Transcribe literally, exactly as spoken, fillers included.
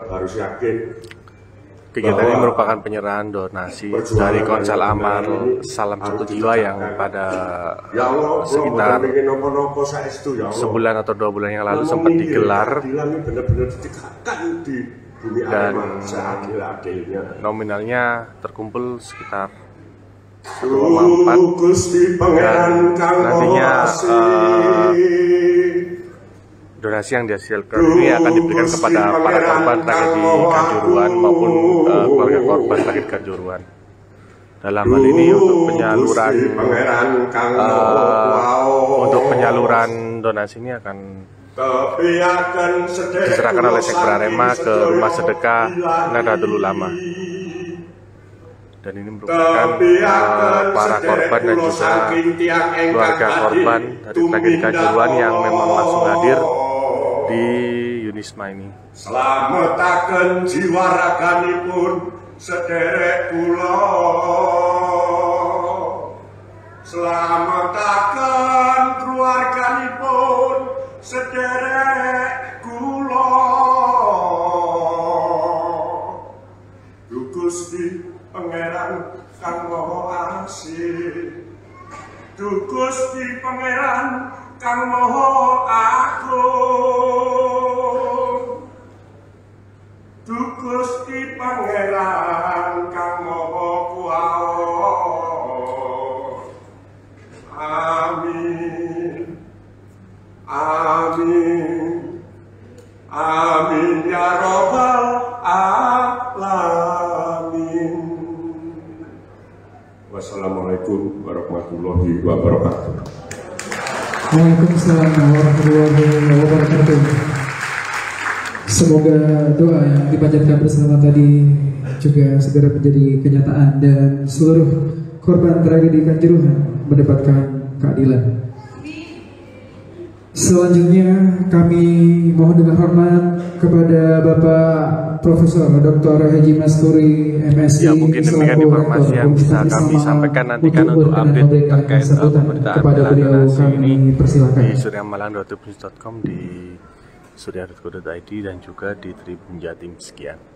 harus yakin. Kegiatan ini merupakan penyerahan donasi dari Konsel Amal Salam Satu Jiwa yang pada Ya Allah, sekitar nopo-nopo saestu ya Allah. sebulan atau dua bulan yang lalu sempat digelar benar-benar ditegakkan di bumi dan Arema seadil-adilnya. nominalnya terkumpul sekitar satu koma empat dan nantinya uh, donasi yang dihasilkan ini akan diberikan kepada para korban tragedi Kanjuruhan maupun uh, keluarga korban tragedi Kanjuruhan. Dalam hal ini untuk penyaluran uh, untuk penyaluran donasi ini akan diserahkan oleh Sekber Arema ke Rumah Sedekah Nahdlatul Ulama. Dan ini merupakan uh, para korban dan juga keluarga korban dari tragedi Kanjuruhan yang memang langsung hadir di Yunisma ini. Slametaken jiwa raganipun sederek kula. Slametaken keluarganipun sederek kula. Gusti Pangeran kang Maha Asih, Gusti Pangeran kang Maha Agung, Gusti Pangeran kang Maha Kuwasa. Amin, amin, amin ya Rabbal alamin. Wassalamualaikum warahmatullahi wabarakatuh. Waalaikumsalam warahmatullahi wabarakatuh. Semoga doa yang dipanjatkan bersama tadi juga segera menjadi kenyataan dan seluruh korban tragedi Kanjuruhan mendapatkan keadilan. Selanjutnya kami mohon dengan hormat kepada Bapak Profesor Doktor Haji Masturi M Si. Ya, mungkin demikian informasi yang bisa kami sampaikan. Nantikan untuk update terkait pemberitaan bela donasi ini di suryamalang dot news dot com, di surya dot co dot id dan juga di Tribun Jatim. Sekian.